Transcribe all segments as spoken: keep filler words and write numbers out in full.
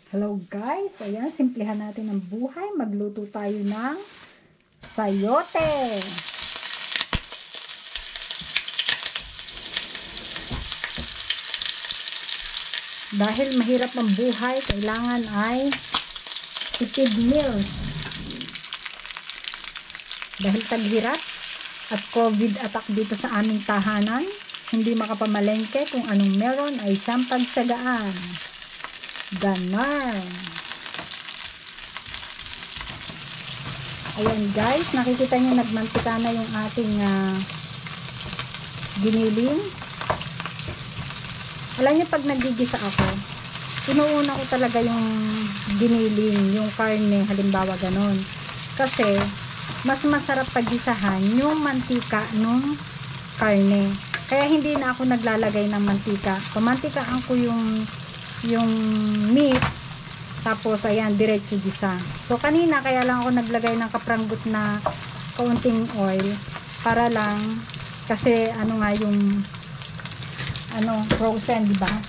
Hello guys, ayan, simplihan natin ang buhay. Magluto tayo ng sayote. Dahil mahirap ang buhay, kailangan ay tipid meals. Dahil taghirap at COVID attack dito sa aming tahanan, hindi makapamalengke kung anong meron ay siyang pagtsagaan. Ganon. Ayan guys, nakikita nyo nagmantika na yung ating uh, giniling. Alam nyo, pag nagigisa ako, inuuna ko talaga yung giniling, yung karne, halimbawa ganon. Kasi mas masarap paggisahan yung mantika nung karne. Kaya hindi na ako naglalagay ng mantika. Pamantikaan ko yung yung meat, tapos ayan, diretso gisa. So kanina kaya lang ako naglagay ng kapranggot na kaunting oil para lang, kasi ano nga yung ano, frozen, di ba?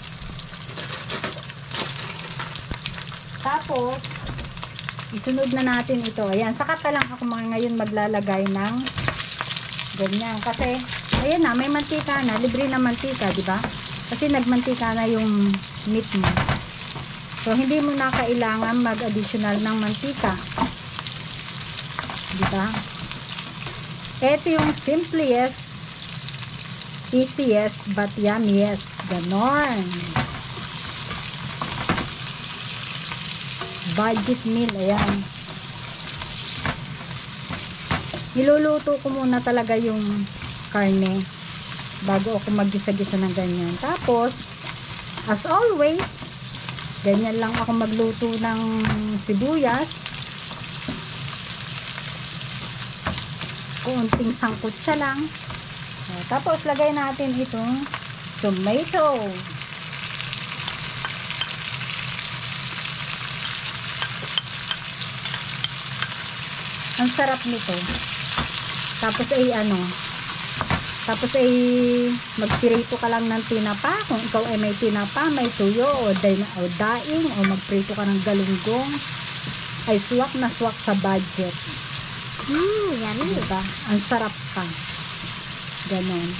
Tapos isunod na natin ito. Ayan, saka pa lang ako mga ngayon maglalagay ng ganyan, kasi ayan na, may mantika na, libre na mantika, di ba? Kasi nagmantika na yung meat mo. So, hindi mo na kailangan mag-additional ng mantika. Diba? Ito yung simplest, easiest, but yummiest. Ganon. Budget meal. Ayan. Niluluto ko muna talaga yung karne bago ako mag-gisa-gisa ng ganyan. Tapos, as always, ganyan lang ako magluto ng sibuyas. Kunting sangkot siya lang. Tapos, lagay natin itong tomato. Ang sarap nito. Tapos ay ano, tapos ay magprito ka lang ng tinapa. Kung ikaw ay may tinapa, may tuyo o, o daing, o magprito ka ng galunggong, ay swak na swak sa budget. Hmm, yan. Diba? Ang sarap pa. Ganon.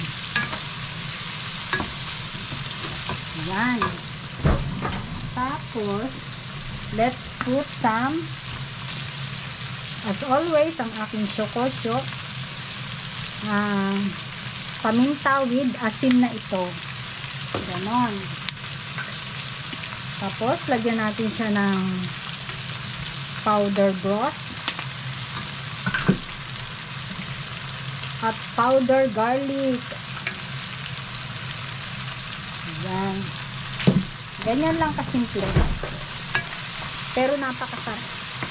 Yan. Tapos, let's put some, as always, ang aking choco-choco na uh, paminta with asin na ito. Ganon. Tapos, lagyan natin siya ng powder broth at powder garlic. Ayan. Ganyan lang kasimple. Pero napakasarap.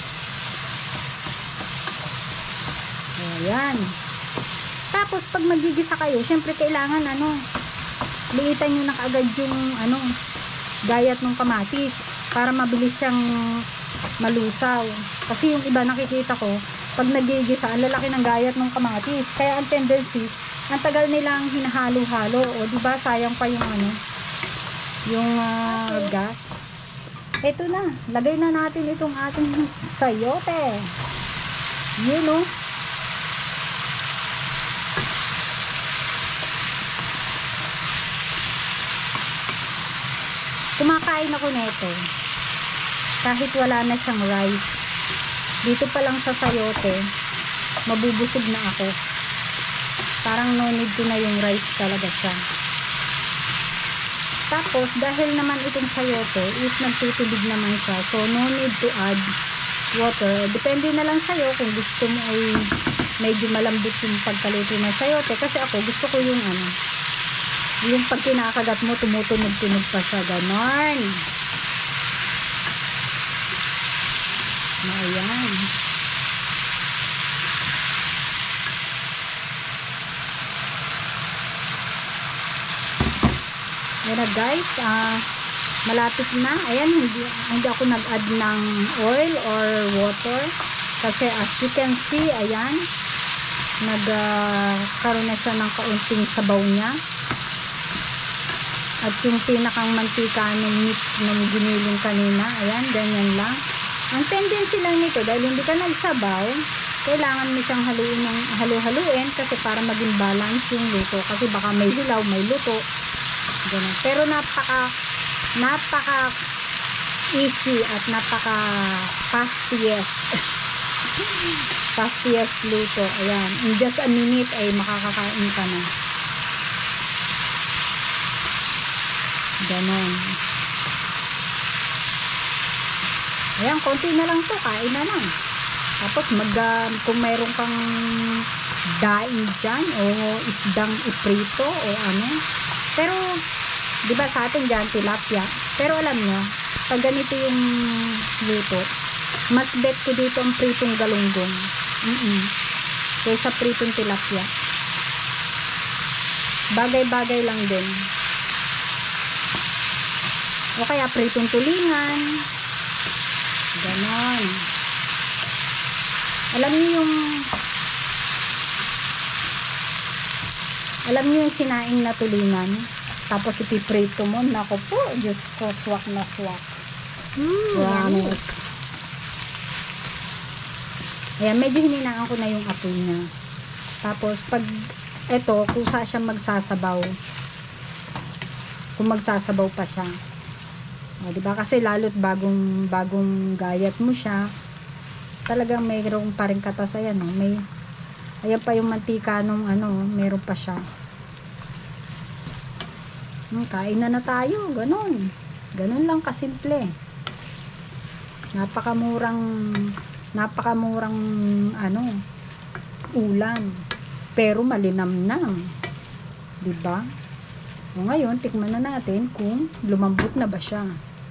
Ayan. Tapos, pag magigisa kayo, syempre kailangan, ano, liitan nyo na kaagad yung, ano, gayat ng kamatis para mabilis siyang malusaw. Kasi yung iba nakikita ko, pag nagigisa, ang lalaki ng gayat ng kamatis. Kaya ang tendency, ang tagal nilang hinahalo-halo. O, diba, sayang pa yung, ano, yung uh, gas. Ito na. Lagay na natin itong ating sayote. Yun, no? Kumakain ako nito kahit wala na siyang rice. Dito pa lang sa sayote, mabubusog na ako. Parang no need ko na yung rice talaga siya. Tapos, dahil naman itong sayote is nagtutubig naman siya, so no need to add water. Depende na lang sa'yo kung gusto mo ay medyo malambot yung pagkaluto ng sayote. Kasi ako, gusto ko yung ano, yung pag kinakagat mo, tumutunog-tunog pa siya. Ganon. Ayan. Ayan na guys. Uh, malapit na. Ayan, hindi, hindi ako nag-add ng oil or water. Kasi as you can see, ayan, nagkaroon uh, na siya ng kaunting sabaw niya. At yung pinakang mantika ng meat ng giniling kanina, ayan, ganyan lang. Ang tendency lang nito, dahil hindi ka nagsabaw, kailangan mo siyang haluin ng halu-haluin kasi para maging balance yung luto. Kasi baka may hilaw, may luto. Ganun. Pero napaka, napaka easy at napaka fastiest. Fastiest luto. Ayan. In just a minute ay makakakain ka na. Ganon. Ayan, konti na lang to, kain na lang. Tapos mag uh, kung mayroon kang daing dyan o isdang iprito o ano. Pero di ba sa atin dyan tilapia. Pero alam nyo, pag ganito yung luto, mas bet ko dito ang pritong galunggong. Mm -mm. Kaysa pritong tilapia. Bagay-bagay lang din. O kaya pritong tulingan. Ganon. Alam niyo yung alam niyo yung sinaing na tulingan, tapos ipiprito mo, nako po, Diyos ko, swak na swak. Mm, Promise. Ayan, medyo hininaan ko na yung apoy niya. Tapos pag eto, kusa siya magsasabaw, kung magsasabaw pa siya. O, diba? Kasi lalo't bagong bagong gayat mo siya, talagang mayroong pa rin katas. Ayan, no? May, ayan pa yung mantika nung ano, mayroon pa siya. Hmm, kain na na tayo, ganun. Ganun lang kasimple. Napakamurang, napakamurang ano, ulam. Pero malinamnam. Diba? O ngayon, tikman na natin kung lumambot na ba siya.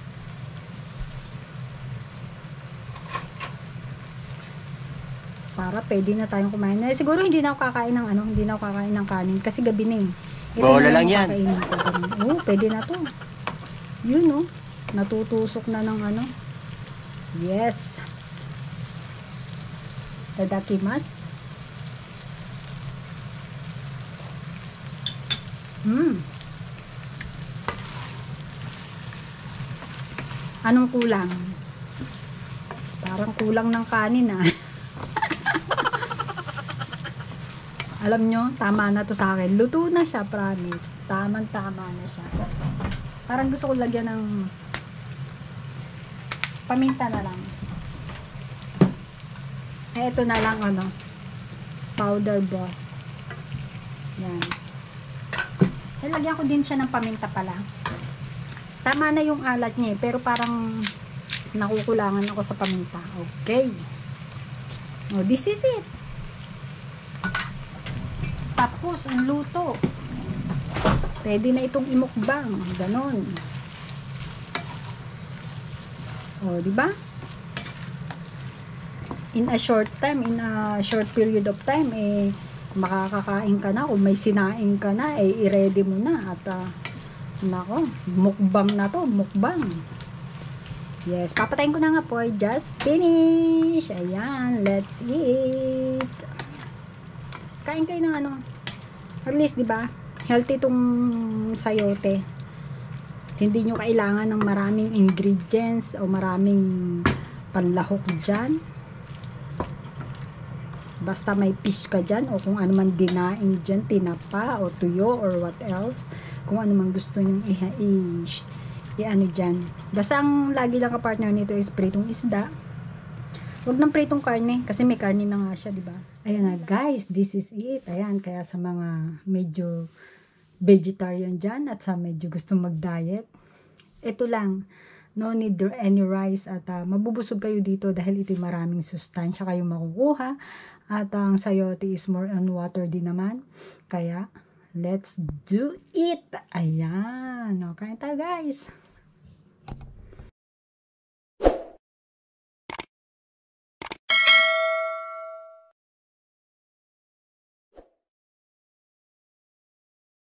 Para pwede na tayong kumain. Eh, siguro hindi na ako kakain ng ano, hindi na ako kakain ng kanin kasi gabi na eh. Ito Bola na lang yan. Oh, pwede na to. Yun oh. Natutusok na ng ano. Yes. Tadakimasu. Hmm. Anong kulang? Parang kulang ng kanin ah. Alam nyo, tama na to sa akin. Luto na siya, promise. Tamang-tama na siya. Parang gusto ko lagyan ng paminta na lang. Eh, ito na lang, ano, powder broth. Yan. Eh, lagyan ko din siya ng paminta pala. Tama na yung alat niya, pero parang nakukulangan ako sa paminta. Okay. Oh, this is it. Tapos, ang luto. Pwede na itong imukbang. Ganon. O, diba? In a short time, in a short period of time, eh, makakakain ka na. Kung may sinaing ka na, eh, i-ready mo na. At, uh, nako, mukbang na to. Mukbang. Yes, papatayin ko na nga po. Just finish. Ayan, let's eat. Kain kayo ng ano, at least, di ba, healthy itong sayote. Hindi nyo kailangan ng maraming ingredients o maraming panlahok dyan. Basta may fish ka dyan o kung ano man dinaing dyan, tinapa o tuyo or what else. Kung ano man gusto nyo i- i- i-ano dyan. Basta ang lagi lang ka-partner nito is pritong isda. Huwag ng pritong karne kasi may karne na nga siya, di ba? Ayan na guys, this is it. Ayan, kaya sa mga medyo vegetarian dyan at sa medyo gusto mag-diet, ito lang. No need any rice at uh, mabubusog kayo dito dahil ito maraming sustansya kayo makukuha at ang sayote is more on water din naman. Kaya, let's do it! Ayan. Okay tayo guys.